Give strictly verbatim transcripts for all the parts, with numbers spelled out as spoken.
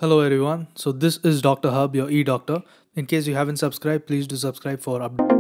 Hello everyone. So this is Doctor Hub, your e-doctor. In case you haven't subscribed, please do subscribe for updates.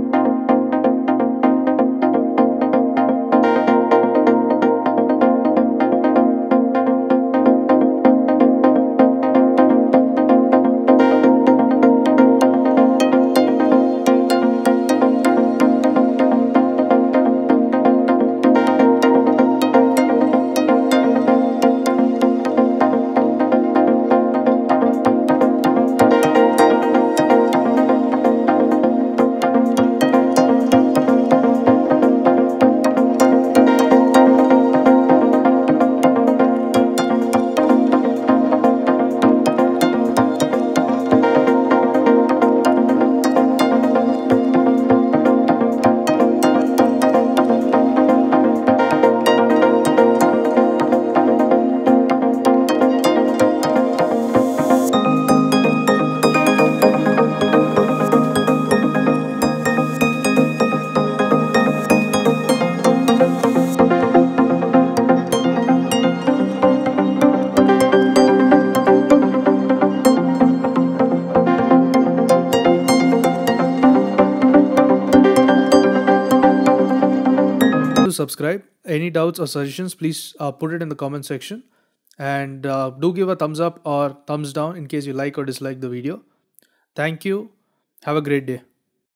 To subscribe. Any doubts or suggestions, please uh, put it in the comment section, and uh, do give a thumbs up or thumbs down in case you like or dislike the video. Thank you. Have a great day.